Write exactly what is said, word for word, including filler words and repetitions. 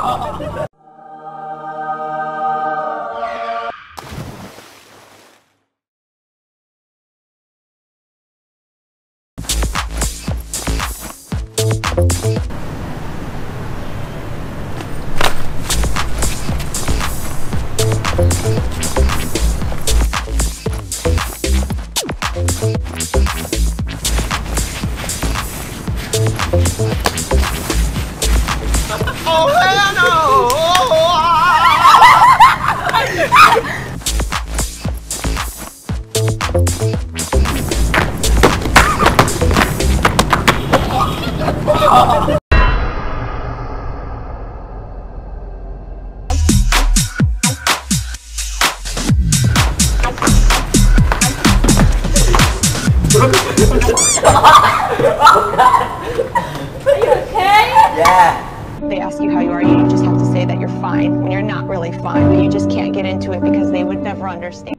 Oh hell no! Are you okay? Yeah. They ask you how you are, you just have to say that you're fine when you're not really fine, but you just can't get into it because they would never understand.